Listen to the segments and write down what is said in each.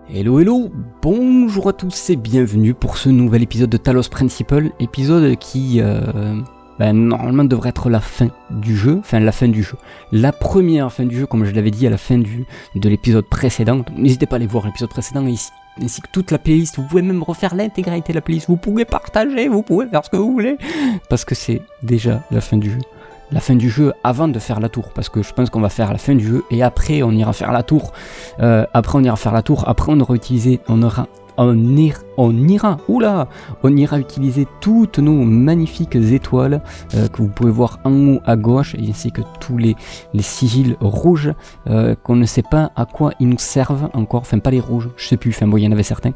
Hello hello, bonjour à tous et bienvenue pour ce nouvel épisode de Talos Principle, épisode qui normalement devrait être la fin du jeu, la première fin du jeu comme je l'avais dit à la fin de l'épisode précédent. Donc n'hésitez pas à aller voir l'épisode précédent ici, ainsi que toute la playlist. Vous pouvez même refaire l'intégralité de la playlist, vous pouvez partager, vous pouvez faire ce que vous voulez, parce que c'est déjà la fin du jeu. La fin du jeu avant de faire la tour, parce que je pense qu'on va faire la fin du jeu et après on ira faire la tour. Après on ira utiliser toutes nos magnifiques étoiles que vous pouvez voir en haut à gauche, ainsi que tous les sigils rouges qu'on ne sait pas à quoi ils nous servent encore, enfin pas les rouges, je sais plus, enfin bon il y en avait certains.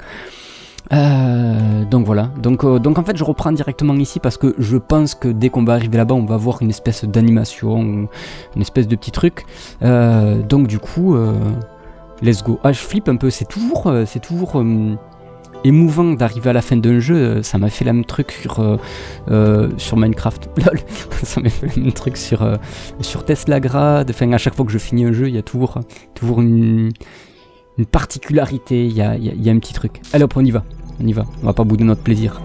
Donc voilà, donc en fait je reprends directement ici parce que je pense que dès qu'on va arriver là-bas on va voir une espèce d'animation, une espèce de petit truc, donc du coup let's go. Je flippe un peu, c'est toujours émouvant d'arriver à la fin d'un jeu. Ça m'a fait le même truc sur Minecraft, ça m'a fait le même truc sur Tesla Grad. Enfin à chaque fois que je finis un jeu il y a toujours une particularité, il y a un petit truc. Allez hop, on y va, on va pas bouder notre plaisir.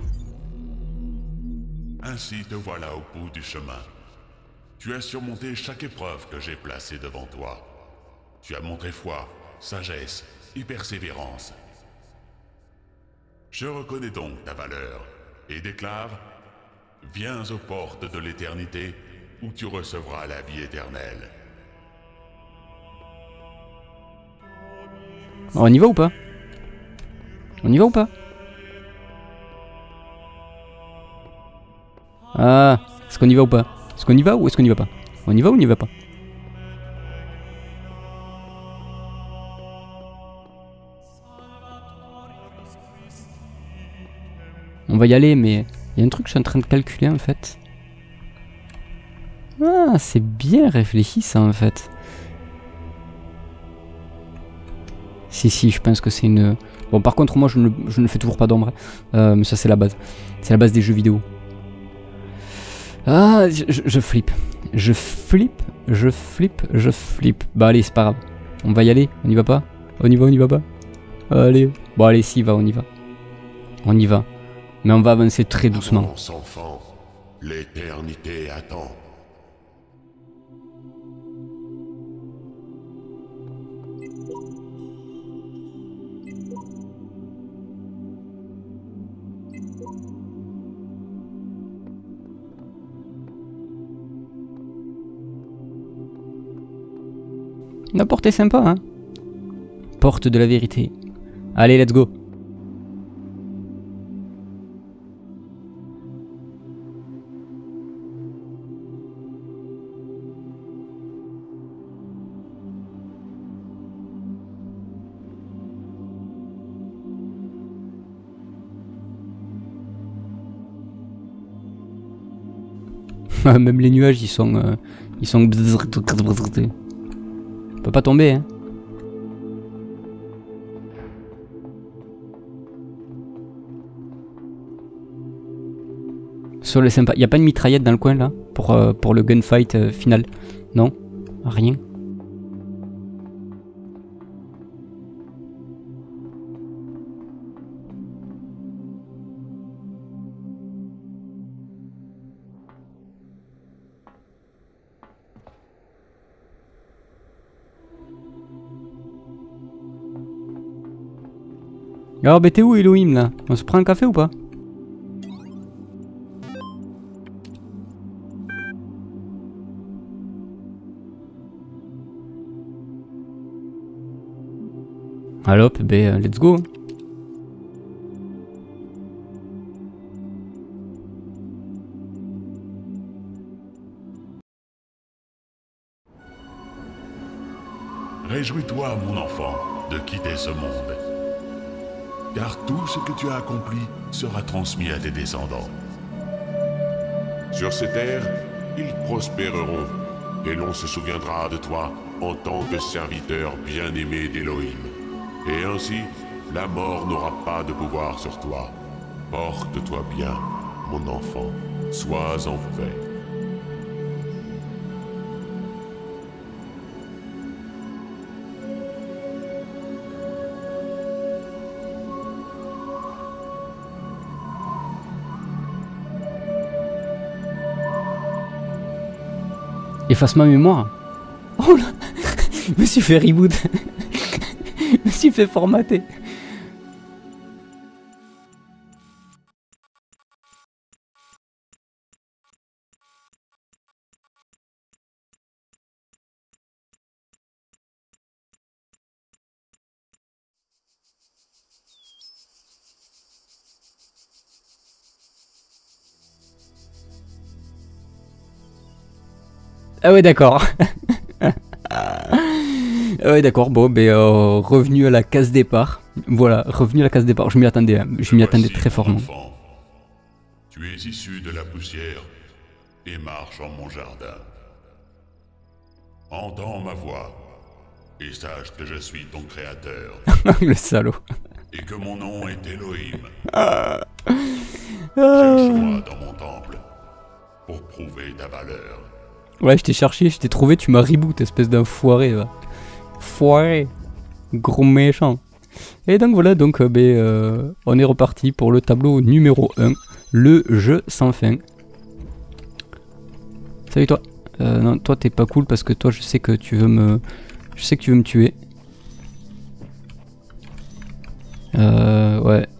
Ainsi te voilà au bout du chemin. Tu as surmonté chaque épreuve que j'ai placée devant toi. Tu as montré foi, sagesse et persévérance. Je reconnais donc ta valeur et déclare: viens aux portes de l'éternité où tu recevras la vie éternelle. On y va ou pas? Ah, est-ce qu'on y va ou pas? Est-ce qu'on y va ou est-ce qu'on y va pas? On y va ou on n'y va pas? On va y aller, mais il y a un truc que je suis en train de calculer en fait. Ah, c'est bien réfléchi ça en fait. Si, je pense que c'est une... Bon, par contre, moi, je ne fais toujours pas d'ombre. Mais ça, c'est la base. C'est la base des jeux vidéo. Ah, je flippe. Je flippe. Bah, allez, c'est pas grave. On va y aller, on y va pas? On y va pas? Allez. Bon, allez, si, on y va. On y va. Mais on va avancer très doucement. Avance, enfant. L'éternité attend. La porte est sympa, hein. Porte de la vérité. Allez, let's go. Même les nuages, ils sont peut pas tomber, hein. Sol est sympa. Y a pas une mitraillette dans le coin là pour le gunfight final? Non, rien. Alors bah t'es où Elohim là? On se prend un café ou pas? Allez hop, let's go. Réjouis-toi, mon enfant, de quitter ce monde. Car tout ce que tu as accompli sera transmis à tes descendants. Sur ces terres, ils prospéreront, et l'on se souviendra de toi en tant que serviteur bien-aimé d'Elohim. Et ainsi, la mort n'aura pas de pouvoir sur toi. Porte-toi bien, mon enfant, sois en paix. Efface ma mémoire. Oh là, je me suis fait reboot. Je me suis fait formater. Ah ouais, d'accord. Ah ouais, d'accord. Bon, revenu à la case départ. Voilà, revenu à la case départ. Je m'y attendais, hein. Je m'y attendais très fortement. Enfant. Tu es issu de la poussière et marche en mon jardin. Entends ma voix et sache que je suis ton créateur Le salaud. et que mon nom est Elohim. Cherche-moi dans mon temple pour prouver ta valeur. Ouais, je t'ai cherché, je t'ai trouvé, tu m'as reboot, espèce d'enfoiré, va. Foiré. Gros méchant. Et donc voilà, donc on est reparti pour le tableau numéro 1. Le jeu sans fin. Salut toi. Non, toi t'es pas cool parce que toi je sais que tu veux me... Je sais que tu veux me tuer. Ouais.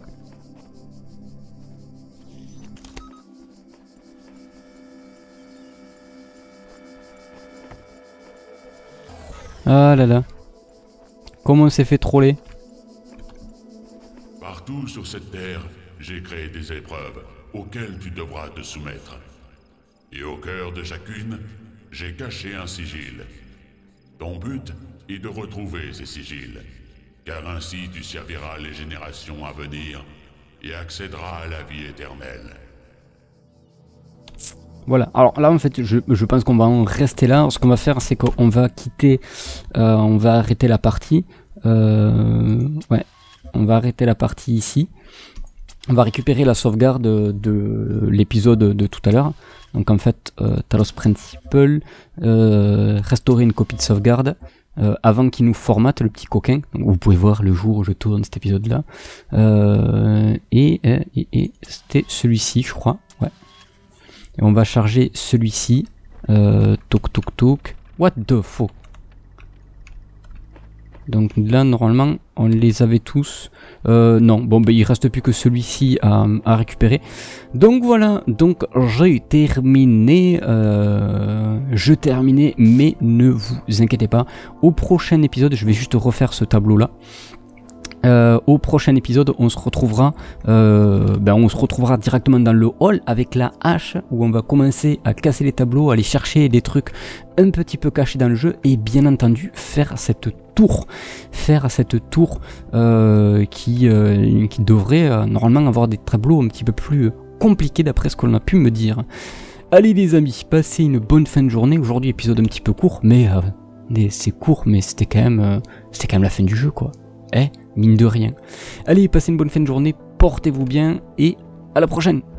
Ah là là. Comment on s'est fait troller? Partout sur cette terre, j'ai créé des épreuves auxquelles tu devras te soumettre. Et au cœur de chacune, j'ai caché un sigil. Ton but est de retrouver ces sigils, car ainsi tu serviras les générations à venir et accéderas à la vie éternelle. Voilà, alors là en fait je pense qu'on va en rester là. Ce qu'on va faire c'est qu'on va quitter, on va arrêter la partie, ouais, on va arrêter la partie ici. On va récupérer la sauvegarde de l'épisode de tout à l'heure. Donc en fait, Talos Principle, restaurer une copie de sauvegarde avant qu'il nous formate le petit coquin. Donc vous pouvez voir le jour où je tourne cet épisode là. Et c'était celui-ci je crois, ouais. Et on va charger celui-ci. Toc toc toc. What the fuck? Donc là normalement on les avait tous. Non, bon il reste plus que celui-ci à récupérer. Donc voilà, donc j'ai terminé. Je terminais, mais ne vous inquiétez pas. Au prochain épisode, je vais juste refaire ce tableau là. Au prochain épisode, on se retrouvera directement dans le hall avec la hache où on va commencer à casser les tableaux, aller chercher des trucs un petit peu cachés dans le jeu et bien entendu faire cette tour qui devrait normalement avoir des tableaux un petit peu plus compliqués d'après ce qu'on a pu me dire. Allez les amis, passez une bonne fin de journée. Aujourd'hui épisode un petit peu court, mais c'est court, mais c'était quand même la fin du jeu quoi. Mine de rien. Allez, passez une bonne fin de journée, portez-vous bien et à la prochaine.